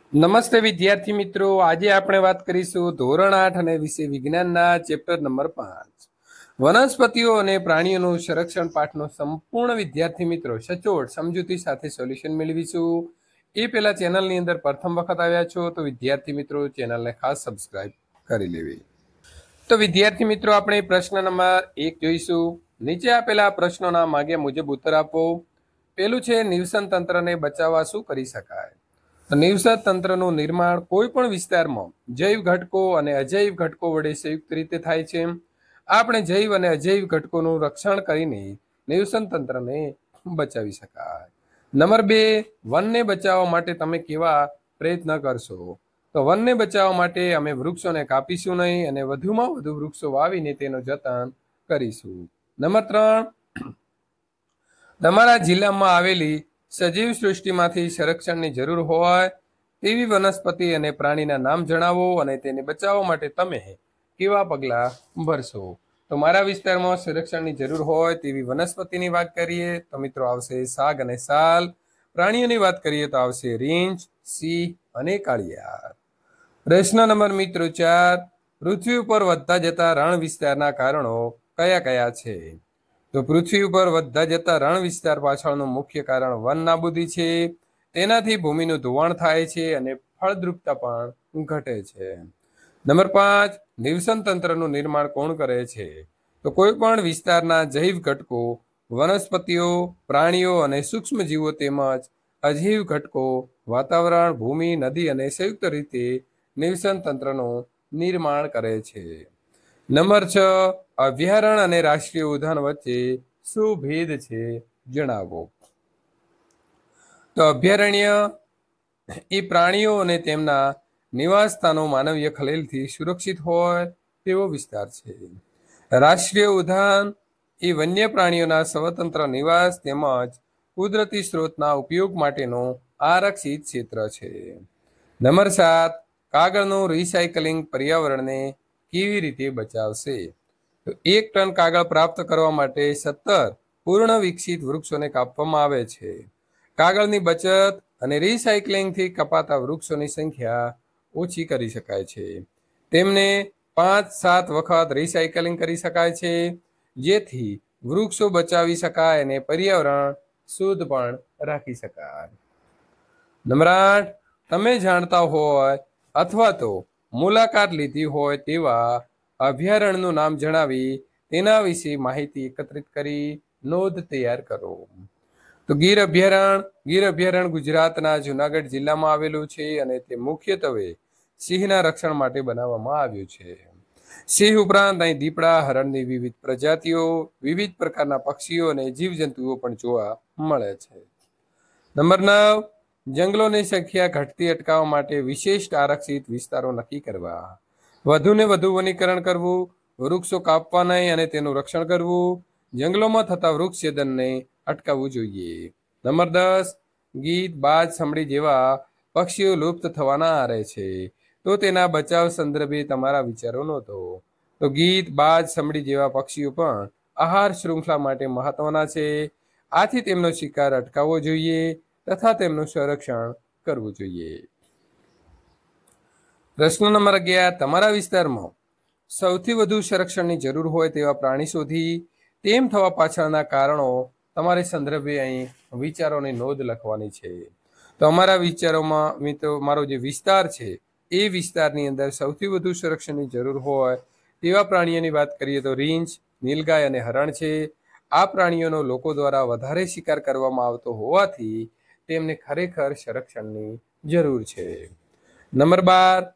નમસ્તે વિદ્યાર્થી મિત્રો, આજે આપણે વાત કરીશું ધોરણ 8 અને વિષય વિજ્ઞાનના ચેપ્ટર નંબર 5 વનસ્પતિઓ અને પ્રાણીઓનું સંરક્ષણ પાઠનો સંપૂર્ણ વિદ્યાર્થી મિત્રો સચોટ સમજૂતી સાથે સોલ્યુશન મેળવીશું। એ પહેલા ચેનલની અંદર પ્રથમ વખત આવ્યા છો તો વિદ્યાર્થી મિત્રો ચેનલને ખાસ સબસ્ક્રાઇબ કરી લેવી। તો વિદ્યાર્થી મિત્રો આપણે પ્રશ્ન નંબર 1 જોઈશું। નીચે આપેલા પ્રશ્નોના માગ્યા મુજબ ઉત્તર આપો। પહેલું છે નિવસન તંત્રને બચાવવા શું કરી શકાય? નિવસન તંત્રનું નિર્માણ કોઈ પણ વિસ્તારમાં જૈવ ઘટકો અને અજૈવ ઘટકો વડે સંયુક્ત રીતે થાય છે। આપણે જૈવ અને અજૈવ ઘટકોનું રક્ષણ કરીને નિવસન તંત્રને બચાવી શકાય। નંબર 2, વનને બચાવવા માટે તમે કેવા પ્રયત્ન કરશો? તો વનને બચાવવા માટે અમે વૃક્ષોને કાપીશું નહીં અને વધુમાં વધુ વૃક્ષો વાવીને તેનું જતન કરીશું। નંબર 3, તમારા જિલ્લામાં આવેલી સજીવ સૃષ્ટિમાંથી સંરક્ષણની જરૂર હોય તેવી વનસ્પતિ અને પ્રાણીના નામ જણાવો અને તેને બચાવવા માટે તમે કેવા પગલાં ભરશો? તો મારા વિસ્તારમાં સંરક્ષણની જરૂર હોય તેવી વનસ્પતિની વાત કરીએ તો મિત્રો આવશે શાક અને સાલ। પ્રાણીઓની વાત કરીએ તો આવશે રીંછ, સિંહ અને કાળિયાર। પ્રશ્ન નંબર મિત્રો 4, પૃથ્વી ઉપર વધતા જતા રણ વિસ્તારના કારણો કયા કયા છે? તો પૃથ્વી ઉપર વધતા જતા રણ વિસ્તાર પાછળનું મુખ્ય કારણ વન નાબૂદી છે। તેનાથી ભૂમિનું ધોવાણ થાય છે અને ફળદ્રુપતા પણ ઘટે છે। નંબર 5, નિવસન તંત્રનું નિર્માણ કોણ કરે છે? તો કોઈ પણ વિસ્તારના જૈવ ઘટકો, વનસ્પતિઓ, પ્રાણીઓ અને સૂક્ષ્મજીવો તેમજ અજૈવ ઘટકો, વાતાવરણ, ભૂમિ, નદી અને સંયુક્ત રીતે નિવસન તંત્રનું નિર્માણ કરે છે। નંબર 6, અભયારણ્ય અને રાષ્ટ્રીય ઉદ્યાન વચ્ચે શું ભેદ છે જણાવો? તો અભયારણ્ય એ પ્રાણીઓ અને તેમના નિવાસ સ્થાનો માનવીય ખલેલથી સુરક્ષિત હોય તેવો વિસ્તાર છે। રાષ્ટ્રીય ઉદ્યાન એ વન્ય પ્રાણીઓના સ્વતંત્ર નિવાસ તેમજ કુદરતી સ્ત્રોતના ઉપયોગ માટેનું આરક્ષિત ક્ષેત્ર છે। નંબર 7, કાગળનું રિસાયકલિંગ પર્યાવરણને કેવી રીતે બચાવશે? તો 1 ટન કાગળ પ્રાપ્ત કરવા માટે 17 પૂર્ણ વિકસિત વૃક્ષોને કાપવામાં આવે છે। કાગળની બચત અને રિસાયકલિંગથી કપાતા વૃક્ષોની સંખ્યા ઓછી કરી શકાય છે। તેમને 5-7 વખત રિસાયકલિંગ કરી શકાય છે, જેથી વૃક્ષો બચાવી શકાય અને પર્યાવરણ શુદ્ધ પણ રાખી શકાય। નંબર 8, તમે જાણતા હોય અથવા તો મુલાકાત લીધી હોય તેવા અભયારણ્યનું નામ જણાવી તેના વિશે માહિતી એકત્રિત કરી નોંધ તૈયાર કરો। તો ગીર અભયારણ્ય ગુજરાતના જુનાગઢ જિલ્લામાં આવેલું છે અને તે મુખ્યત્વે સિંહના રક્ષણ માટે બનાવવામાં આવ્યું છે। સિંહ ઉપરાંત અહીં દીપડા, હરણની વિવિધ પ્રજાતિઓ, વિવિધ પ્રકારના પક્ષીઓ અને જીવજંતુઓ પણ જોવા મળે છે। નંબર 9, જંગલોની સંખ્યા ઘટતી અટકાવવા માટે વિશેષ આરક્ષિત વિસ્તારો નક્કી કરવા, વધુને વધુ વનીકરણ કરવું, વૃક્ષો કાપવા નહીં અને તેનું રક્ષણ કરવું, જંગલોમાં થતા વૃક્ષછેદનને અટકાવવું જોઈએ। નંબર 10, ગીધ, બાજ, સમડી જેવા પક્ષીઓ લુપ્ત થવાના આરે છે, તો તેના બચાવ સંદર્ભે તમારા વિચારો નોંધો। તો ગીધ, બાજ, સમડી જેવા પક્ષીઓ પણ આહાર શૃંખલા માટે મહત્વના છે, આથી તેમનો શિકાર અટકાવવો જોઈએ તથા તેમનું સંરક્ષણ કરવું જોઈએ। પ્રશ્ન નંબર 11, તમારા વિસ્તારમાં સૌથી વધુ સંરક્ષણની જરૂર હોય તેવા પ્રાણી શોધી તેમ થવા પાછળના કારણો તમારે સંદર્ભે અહીં વિચારોની નોંધ લખવાની છે। તો અમારા વિચારોમાં મિત્રો મારો જે વિસ્તાર છે એ વિસ્તારની અંદર સૌથી વધુ સંરક્ષણની જરૂર હોય તેવા પ્રાણીઓની વાત કરીએ તો રીંછ, નીલગાય અને હરણ છે। આ પ્રાણીઓનો લોકો દ્વારા વધારે શિકાર કરવામાં આવતો હોવાથી તેમને ખરેખર સંરક્ષણની જરૂર છે। નંબર 12,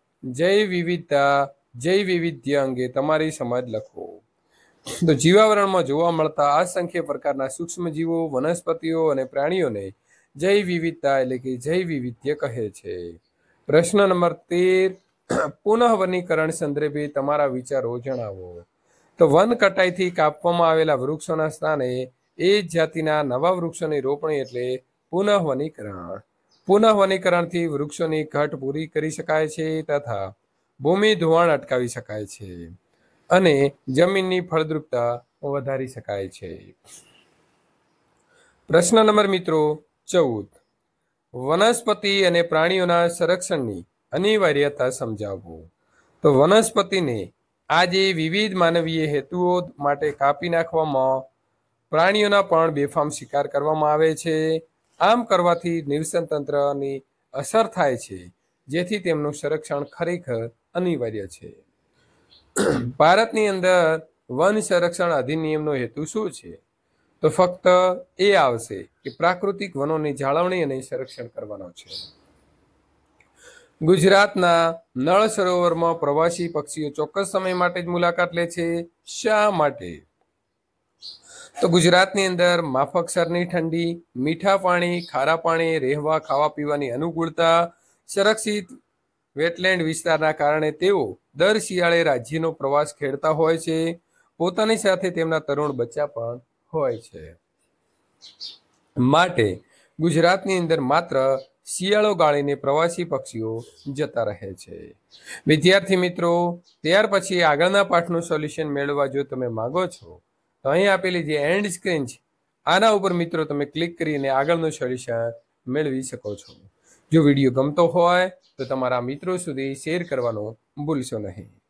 જૈવ વિવિધ્ય અંગે તમારી સમજ લખો। તો જીવાવરણમાં જોવા મળતા અસંખ્ય પ્રકારના સૂક્ષ્મજીવો, વનસ્પતિઓ અને પ્રાણીઓને જૈવ વિવિધતા એટલે કે જૈવ વિવિધ્ય કહે છે। પ્રશ્ન નંબર 13, પુનઃ વનીકરણ સંદર્ભે તમારા વિચારો જણાવો। તો વન કટાઈથી કાપવામાં આવેલા વૃક્ષોના સ્થાને એ જ જાતિના નવા વૃક્ષોની રોપણી એટલે પુનઃ વનીકરણ। પુનઃ વનીકરણથી વૃક્ષોની ઘટ પૂરી કરી શકાય છે તથા ભૂમિ ધોવાણ અટકાવી શકાય છે અને જમીનની ફળદ્રુપતા વધારી શકાય છે। પ્રશ્ન નંબર મિત્રો 14, વનસ્પતિ અને પ્રાણીઓના સંરક્ષણની અનિવાર્યતા સમજાવવું. તો વનસ્પતિને આજે વિવિધ માનવીય હેતુઓ માટે કાપી નાખવામાં, પ્રાણીઓના પણ બેફામ શિકાર કરવામાં આવે છે. આમ કરવાથી નિવસન તંત્રની અસર થાય છે, જેથી તેમનું સંરક્ષણ ખરેખર અનિવાર્ય છે. ભારતની અંદર વન સંરક્ષણ અધિનિયમનો હેતુ શું છે? તો ફક્ત એ આવશે કે પ્રાકૃતિક વનોની જાળવણી અને સંરક્ષણ કરવાનો છે. ગુજરાતના નળ સરોવરમાં પ્રવાસી પક્ષીઓ ચોક્કસ સમય માટે જ મુલાકાત લે છે. શા માટે? તો ગુજરાતની અંદર માફક સ્તરની ઠંડી, મીઠા પાણી, ખારા પાણી, રહેવા ખાવા પીવાની અનુકૂળતા, સંરક્ષિત વેટલેન્ડ વિસ્તારના કારણે તેઓ દર શિયાળે રાજ્યનો પ્રવાસ ખેડતા હોય છે. પોતાની સાથે તેમના તરુણ બચ્ચા પણ હોય છે. માટે ગુજરાતની અંદર માત્ર શિયાળો ગાળીને પ્રવાસી પક્ષીઓ જતા રહે છે. વિદ્યાર્થી મિત્રો, ત્યાર પછી આગળના પાઠનું સોલ્યુશન મેળવવા જો તમે માંગો છો તો અહીં આપેલી જે એન્ડ સ્ક્રીન છે આના ઉપર મિત્રો તમે ક્લિક કરીને આગળનું સોલ્યુશન મેળવી શકો છો. જો વિડીયો ગમતો હોય તો તમારા મિત્રો સુધી શેર કરવાનું ભૂલશો નહીં.